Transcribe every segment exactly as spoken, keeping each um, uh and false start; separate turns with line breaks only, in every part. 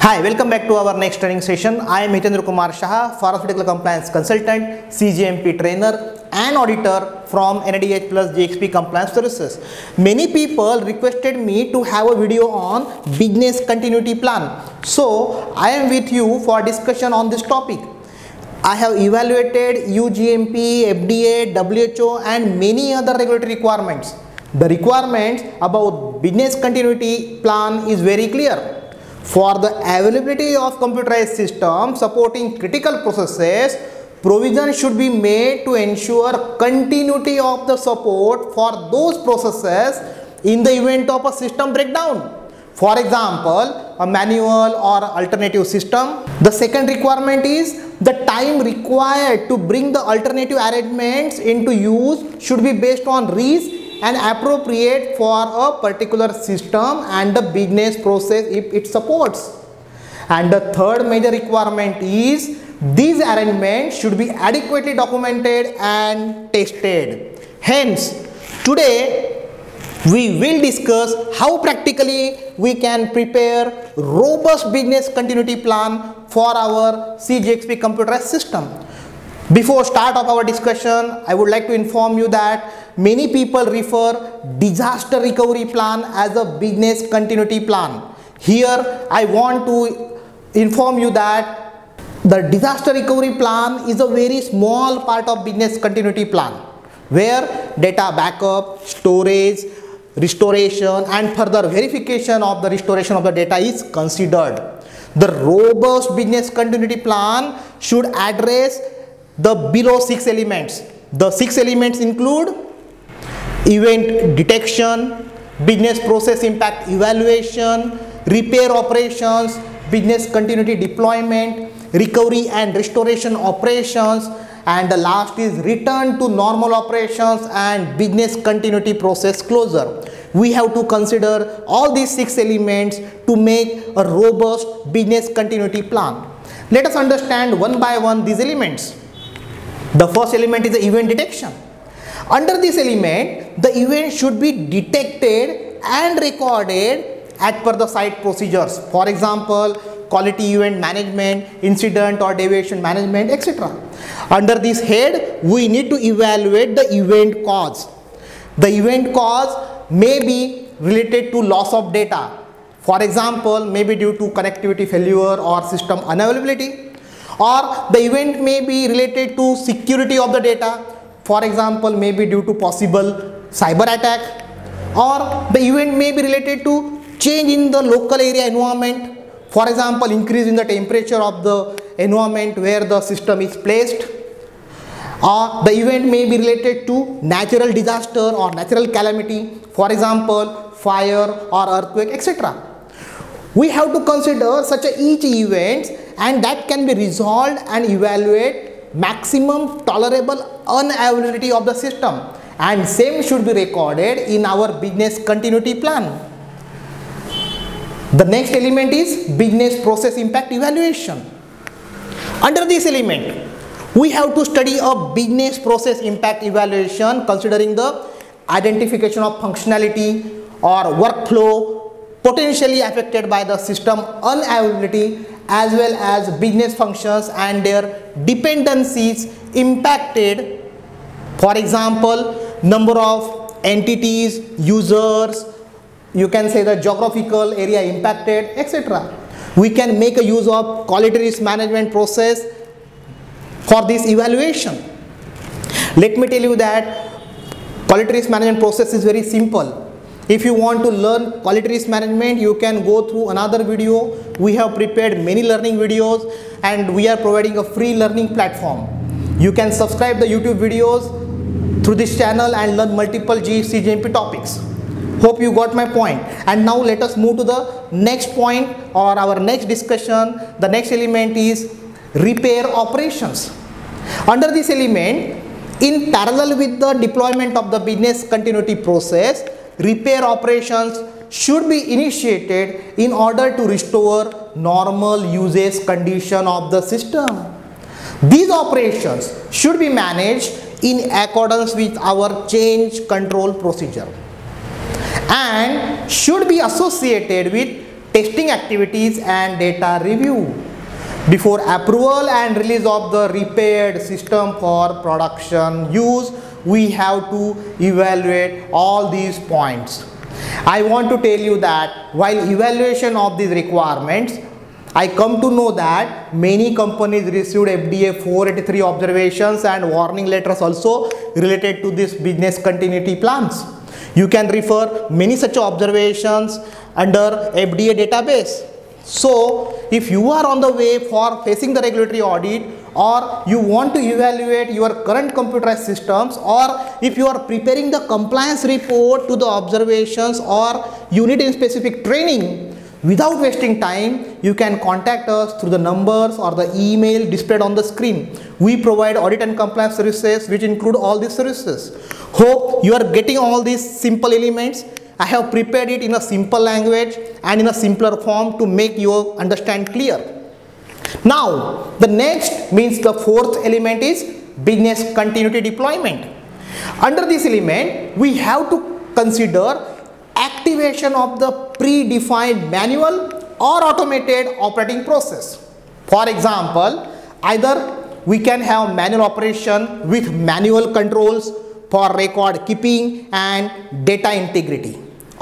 Hi, welcome back to our next training session. I am Hitendra Kumar Shah, Pharmaceutical Compliance Consultant, C G M P Trainer and Auditor from N A D H plus G X P Compliance Services. Many people requested me to have a video on Business Continuity Plan. So, I am with you for discussion on this topic. I have evaluated U G M P, F D A, W H O and many other regulatory requirements. The requirements about Business Continuity Plan is very clear. For the availability of computerized systems supporting critical processes, provision should be made to ensure continuity of the support for those processes in the event of a system breakdown. For example, a manual or alternative system. The second requirement is the time required to bring the alternative arrangements into use should be based on risk and appropriate for a particular system and the business process if it supports. And the third major requirement is these arrangements should be adequately documented and tested. Hence, today we will discuss how practically we can prepare robust business continuity plan for our c G X P computerized system. Before start of our discussion, I would like to inform you that many people refer disaster recovery plan as a business continuity plan. Here I want to inform you that the disaster recovery plan is a very small part of business continuity plan where data backup, storage, restoration and further verification of the restoration of the data is considered. The robust business continuity plan should address the below six elements. The six elements include event detection, business process impact evaluation, repair operations, business continuity deployment, recovery and restoration operations, and the last is return to normal operations and business continuity process closure. We have to consider all these six elements to make a robust business continuity plan. Let us understand one by one these elements. The first element is the event detection. Under this element, the event should be detected and recorded as per the site procedures. For example, quality event management, incident or deviation management, et cetera. Under this head, we need to evaluate the event cause. The event cause may be related to loss of data. For example, maybe due to connectivity failure or system unavailability. Or the event may be related to security of the data. For example, maybe due to possible cyber attack. Or the event may be related to change in the local area environment. For example, increase in the temperature of the environment where the system is placed. Or the event may be related to natural disaster or natural calamity. For example, fire or earthquake, et cetera. We have to consider such a each event and that can be resolved and evaluate maximum tolerable unavailability of the system, and same should be recorded in our business continuity plan. The next element is business process impact evaluation. Under this element, we have to study a business process impact evaluation considering the identification of functionality or workflow potentially affected by the system unavailability as well as business functions and their dependencies impacted. For example, number of entities, users, you can say the geographical area impacted, et cetera. We can make a use of quality risk management process for this evaluation. Let me tell you that quality risk management process is very simple. If you want to learn quality risk management, you can go through another video. We have prepared many learning videos and we are providing a free learning platform. You can subscribe the YouTube videos through this channel and learn multiple C G M P topics. Hope you got my point. And now let us move to the next point or our next discussion. The next element is repair operations. Under this element, in parallel with the deployment of the business continuity process, repair operations should be initiated in order to restore normal usage condition of the system. These operations should be managed in accordance with our change control procedure and should be associated with testing activities and data review. Before approval and release of the repaired system for production use, we have to evaluate all these points. I want to tell you that while evaluation of these requirements, I come to know that many companies received F D A four eighty-three observations and warning letters also related to this business continuity plans. You can refer many such observations under F D A database. So, if you are on the way for facing the regulatory audit, or you want to evaluate your current computerized systems, or if you are preparing the compliance report to the observations, or you need a specific training, without wasting time, you can contact us through the numbers or the email displayed on the screen. We provide audit and compliance services which include all these services. Hope you are getting all these simple elements. I have prepared it in a simple language and in a simpler form to make you understand clear. Now, the next means the fourth element is business continuity deployment. Under this element, we have to consider activation of the predefined manual or automated operating process. For example, either we can have manual operation with manual controls for record keeping and data integrity,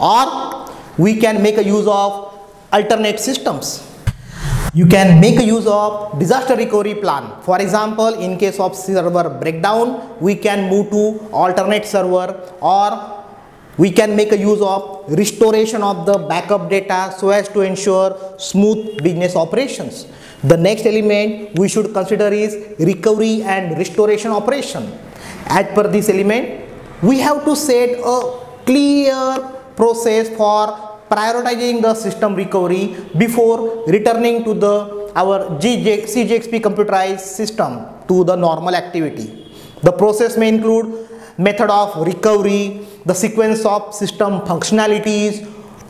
or we can make a use of alternate systems. You can make a use of disaster recovery plan. For example, in case of server breakdown, we can move to alternate server, or we can make a use of restoration of the backup data so as to ensure smooth business operations. The next element we should consider is recovery and restoration operation. As per this element, we have to set a clear process for prioritizing the system recovery before returning to the our cGXP computerized system to the normal activity. The process may include method of recovery, the sequence of system functionalities,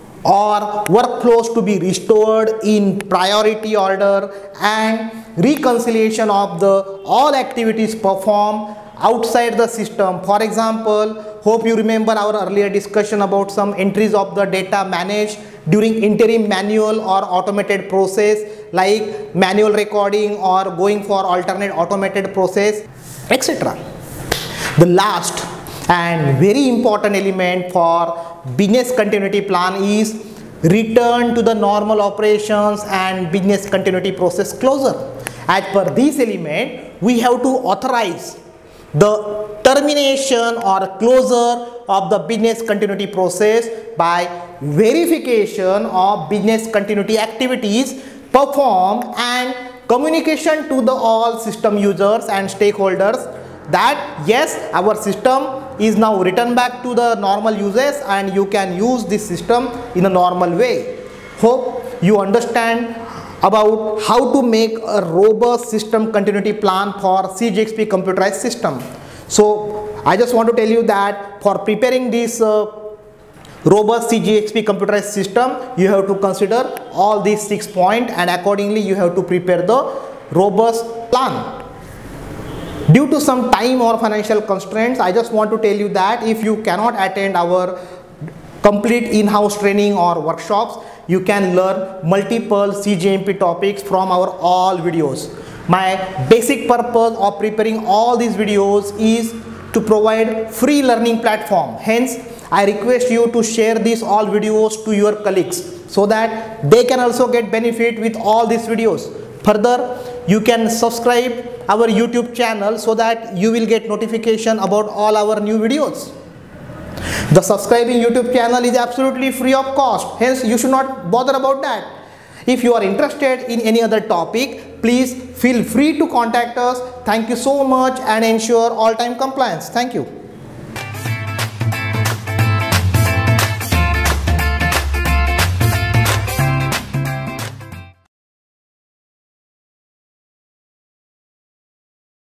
or workflows to be restored in priority order, and reconciliation of the all activities performed outside the system. For example, hope you remember our earlier discussion about some entries of the data managed during interim manual or automated process, like manual recording or going for alternate automated process, et cetera. The last and very important element for business continuity plan is return to the normal operations and business continuity process closure. As per this element, we have to authorize the termination or closure of the business continuity process by verification of business continuity activities performed and communication to the all system users and stakeholders that yes, our system is now returned back to the normal uses and you can use this system in a normal way. Hope you understand about how to make a robust system continuity plan for cGXP computerized system. So I just want to tell you that for preparing this uh, robust cGXP computerized system, you have to consider all these six points, and accordingly you have to prepare the robust plan. Due to some time or financial constraints, I just want to tell you that if you cannot attend our complete in-house training or workshops, you can learn multiple C G M P topics from our all videos. My basic purpose of preparing all these videos is to provide free learning platform. Hence, I request you to share these all videos to your colleagues so that they can also get benefit with all these videos. Further, you can subscribe our YouTube channel so that you will get notification about all our new videos. The subscribing YouTube channel is absolutely free of cost, hence you should not bother about that. If you are interested in any other topic, please feel free to contact us. Thank you so much and ensure all-time compliance. Thank you.